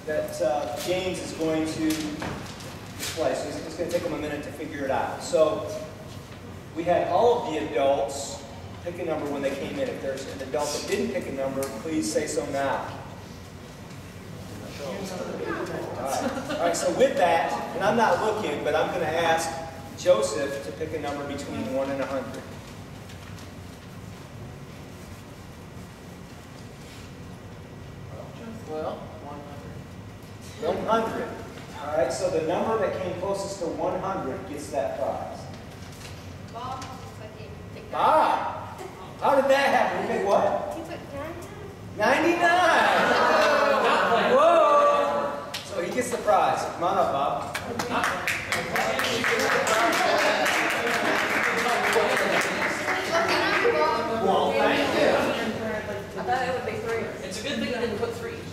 that James is going to display. So it's going to take him a minute to figure it out. So we had all of the adults pick a number when they came in. If there's an adult that didn't pick a number, please say so now. All right, so with that, and I'm not looking, but I'm going to ask Joseph to pick a number between 1 and 100. Well, 100. 100. All right, so the number that came closest to 100 gets that prize. Bob, Bob! How did that happen? You pick what? he put 99! Whoa! So he gets the prize. Come on up, Bob. Well, thank you. I thought it would be 3. It's a good thing I didn't put 3.